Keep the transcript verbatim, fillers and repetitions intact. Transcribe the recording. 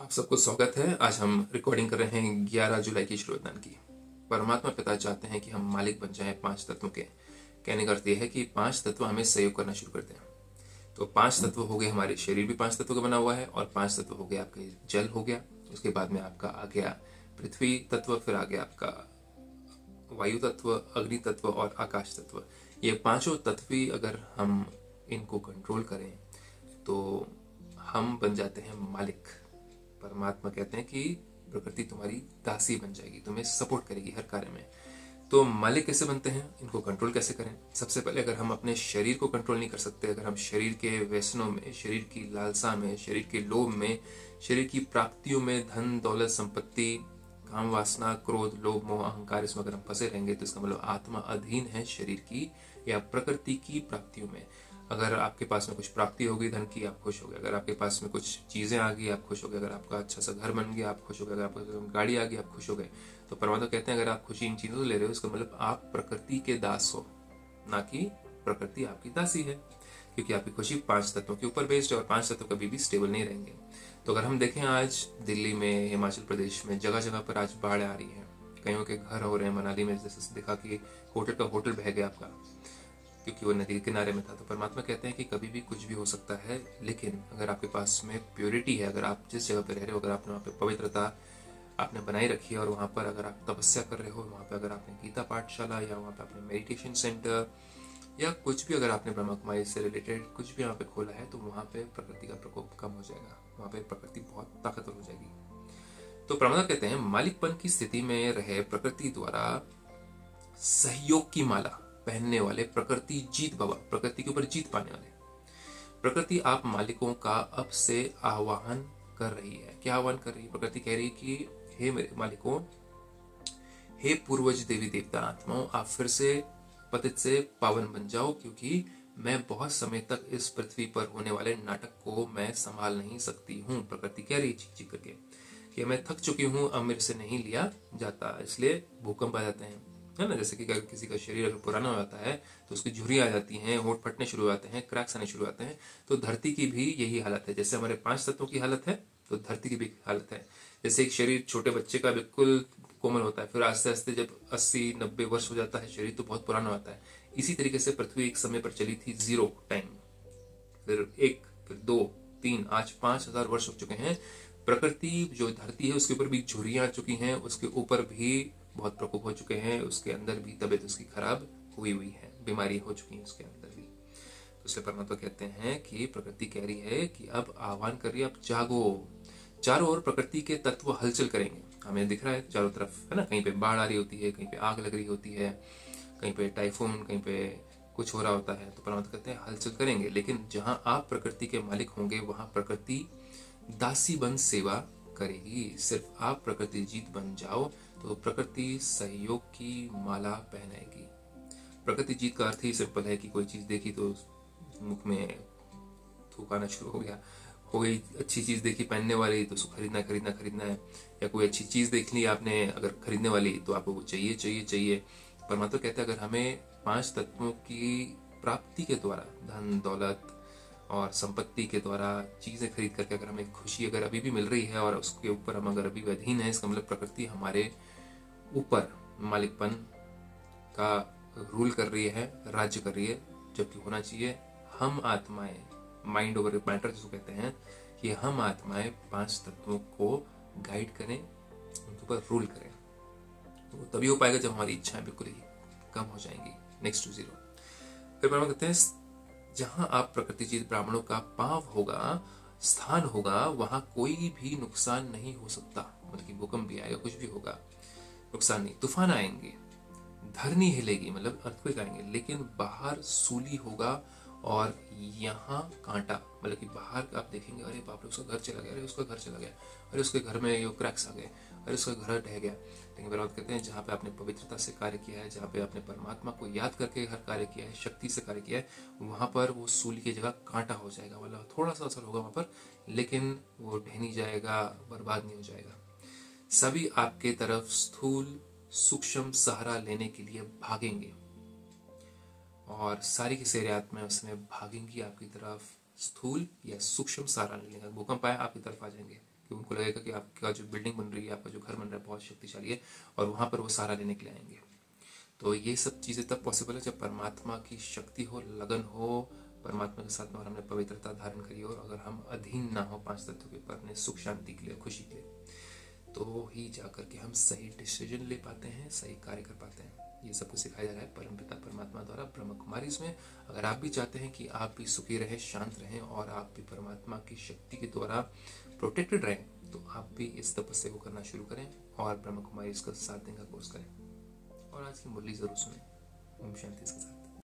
आप सबको स्वागत है। आज हम रिकॉर्डिंग कर रहे हैं ग्यारह जुलाई की श्रोतदान की। परमात्मा पिता चाहते हैं कि हम मालिक बन जाएं पांच तत्वों के। कहने का अर्थ यह है कि पांच तत्व हमें सहयोग करना शुरू करते हैं। तो पांच तत्व हो गए, हमारे शरीर भी पांच तत्व का बना हुआ है, और पांच तत्व हो गए आपके जल हो गया, उसके बाद में आपका आ गया पृथ्वी तत्व, फिर आ गया आपका वायु तत्व, अग्नि तत्व और आकाश तत्व। ये पांचों तत्व ही अगर हम इनको कंट्रोल करें तो हम बन जाते हैं मालिक। परमात्मा कहते हैं कि प्रकृति तुम्हारी दासी बन जाएगी, तुम्हें सपोर्ट करेगी हर कार्य में। तो मालिक कैसे बनते हैं, इनको कंट्रोल कैसे करें? सबसे पहले अगर हम अपने शरीर को कंट्रोल नहीं कर सकते, अगर हम शरीर के व्यसनों में, शरीर की लालसा में, शरीर के लोभ में, शरीर की प्राप्तियों में, धन दौलत संपत्ति, काम वासना, क्रोध, लोभ, मोह, अहंकार, इसमें अगर हम फंसे रहेंगे तो इसका मतलब आत्मा अधीन है शरीर की या प्रकृति की प्राप्तियों में। अगर आपके पास में कुछ प्राप्ति हो गई धन की, आप खुश हो गए। अगर आपके पास में कुछ चीजें आ गई, आप खुश हो गए। अगर आपका अच्छा सा घर बन गया, आप खुश हो गए। अगर आपको गाड़ी आ गई, आप खुश हो गए। तो परमात्मा कहते हैं अगर आप खुशी इन चीजों से ले रहे हो, इसका मतलब आप प्रकृति के दास हो, ना कि प्रकृति आपकी दासी है। क्योंकि आपकी खुशी पांच तत्वों के ऊपर बेस्ड है और पांच तत्व कभी भी स्टेबल नहीं रहेंगे। तो अगर हम देखें आज दिल्ली में, हिमाचल प्रदेश में जगह जगह पर आज बाढ़ आ रही है, कईयों के घर हो रहे हैं। मनाली में जैसे देखा कि होटल का होटल बह गया आपका, क्योंकि वो नदी के किनारे में था। तो परमात्मा कहते हैं कि कभी भी कुछ भी हो सकता है, लेकिन अगर आपके पास में प्योरिटी है, अगर आप जिस जगह पे रह रहे हो, अगर आपने वहाँ पे पवित्रता आपने बनाई रखी है, और वहाँ पर अगर आप तपस्या कर रहे हो, वहाँ पे अगर आपने गीता पाठशाला या वहाँ पे आपने मेडिटेशन सेंटर या कुछ भी अगर आपने ब्रह्मा कुमारी से रिलेटेड कुछ भी यहाँ पे खोला है, तो वहाँ पे प्रकृति का प्रकोप कम हो जाएगा, वहाँ पे प्रकृति बहुत ताकतवर हो जाएगी। तो परमात्मा कहते हैं मालिकपन की स्थिति में रहे प्रकृति द्वारा सहयोग की माला पहनने वाले, प्रकृति जीत बाबा, प्रकृति के ऊपर जीत पाने वाले। प्रकृति आप मालिकों का अब से आह्वान कर रही है। क्या आह्वान कर रही है? प्रकृति कह रही है कि हे मेरे मालिकों, हे पूर्वज देवी देवता आत्माओं, आप फिर से पतित से पावन बन जाओ, क्योंकि मैं बहुत समय तक इस पृथ्वी पर होने वाले नाटक को मैं संभाल नहीं सकती हूँ। प्रकृति कह रही है चीख चीख करके कि मैं थक चुकी हूँ, अब मेरे से नहीं लिया जाता। इसलिए भूकंप आ जाते हैं, है ना। जैसे कि अगर किसी का शरीर अगर पुराना हो जाता है तो उसकी झुर्रियां आ जाती हैं, होंठ फटने शुरू हो जाते हैं, क्रैक्स आने शुरू हो जाते हैं। तो धरती की भी यही हालत है। जैसे हमारे पांच तत्वों की हालत है, तो धरती की भी हालत है। जैसे एक शरीर छोटे बच्चे का बिल्कुल कोमल होता है, फिर आस्ते आस्ते जब अस्सी नब्बे वर्ष हो जाता है शरीर, तो बहुत पुराना होता है। इसी तरीके से पृथ्वी एक समय पर चली थी जीरो टाइम, फिर एक, फिर दो, तीन, आज पांच हजार वर्ष हो चुके हैं। प्रकृति जो धरती है उसके ऊपर भी झुर्रियां आ चुकी हैं, उसके ऊपर भी बहुत प्रकोप हो चुके हैं, उसके अंदर भी तबीयत उसकी खराब हुई हुई है, बीमारी हो चुकी है उसके अंदर भी। तो इसलिए परमात्मा कहते हैं कि प्रकृति कह रही है कि अब आह्वान कर रही है, अब जागो। चारों ओर प्रकृति के तत्व हलचल करेंगे। हमें दिख रहा है चारों तरफ, है ना। कहीं पे बाढ़ आ रही होती है, कहीं पे आग लग रही होती है, कहीं पे टाइफून, कहीं पे कुछ हो रहा होता है। तो परमात्मा कहते हैं हलचल करेंगे, लेकिन जहां आप प्रकृति के मालिक होंगे वहां प्रकृति दासी बन सेवा करेगी। सिर्फ आप प्रकृति जीत बन जाओ तो प्रकृति सहयोग की माला पहनाएगी। प्रकृति जीत का अर्थ ही सिंपल है कि कोई चीज देखी तो मुख में थूक आना शुरू हो गया, कोई अच्छी चीज देखी पहनने वाली तो उसको खरीदना खरीदना खरीदना है, या कोई अच्छी चीज देख ली आपने अगर खरीदने वाली तो आपको वो चाहिए चाहिए चाहिए। परमात्मा कहते हैं अगर हमें पांच तत्वों की प्राप्ति के द्वारा, धन दौलत और संपत्ति के द्वारा चीजें खरीद करके अगर हमें खुशी अगर अभी भी मिल रही है और उसके ऊपर हम अगर अभी अधीन है, इसका मतलब प्रकृति हमारे ऊपर मालिकपन का रूल कर रही है, राज्य कर रही है। जबकि होना चाहिए हम आत्माएं, माइंड ओवर मैटर जिसको कहते हैं, कि हम आत्माएं पांच तत्वों को गाइड करें, उनके ऊपर रूल करें। तो तभी हो पाएगा जब हमारी इच्छाएं बिल्कुल ही कम हो जाएंगी, नेक्स्ट टू जीरो। फिर हम कहते हैं जहां आप प्रकृति जीत ब्राह्मणों का पांव होगा, स्थान होगा, वहां कोई भी नुकसान नहीं हो सकता। मतलब कि भूकंप भी आएगा, कुछ भी होगा, नुकसान नहीं। तूफान आएंगे, धरनी हिलेगी, मतलब अर्थक्वेक आएंगे, लेकिन बाहर सूली होगा और यहाँ कांटा। मतलब कि बाहर आप देखेंगे अरे बाप रे उसका घर चला गया, अरे उसका घर चला गया, अरे उसके घर में ये क्रैक्स आ गए, अरे उसका घर ढह गया। लेकिन बात कहते हैं जहाँ पे आपने पवित्रता से कार्य किया है, जहाँ पे आपने परमात्मा को याद करके हर कार्य किया है, शक्ति से कार्य किया है, वहां पर वो सूली की जगह कांटा हो जाएगा। मतलब थोड़ा सा असर होगा वहां पर, लेकिन वो ढह नहीं जाएगा, बर्बाद नहीं हो जाएगा। सभी आपके तरफ स्थूल सूक्ष्म सहारा लेने के लिए भागेंगे, और सारी की सारी आत्माएं उसमें भागेंगी आपकी तरफ, स्थूल या सूक्ष्म सहारा लेने का। भूकंप आए आपकी तरफ आ जाएंगे, कि उनको लगेगा कि आपका जो बिल्डिंग बन रही है, आपका जो घर बन रहा है बहुत शक्तिशाली है, और वहाँ पर वो सहारा लेने के लिए आएंगे। तो ये सब चीज़ें तब पॉसिबल है जब परमात्मा की शक्ति हो, लगन हो परमात्मा के साथ में, और हमने पवित्रता धारण करी हो, और अगर हम अधीन ना हो पांच तत्वों के ऊपर अपने सुख शांति के लिए, खुशी के लिए, तो ही जाकर के हम सही डिसीजन ले पाते हैं, सही कार्य कर पाते हैं। ये सब कुछ सिखाया जा रहा है परमपिता परमात्मा द्वारा ब्रह्म कुमारी इसमें। अगर आप भी चाहते हैं कि आप भी सुखी रहें, शांत रहें, और आप भी परमात्मा की शक्ति के द्वारा प्रोटेक्टेड रहें, तो आप भी इस तपस्या को करना शुरू करें और ब्रह्म कुमारी इसका सात दिन का कोर्स करें। और आज की मुरली जरूर सुने। ओम शांति इसके साथ।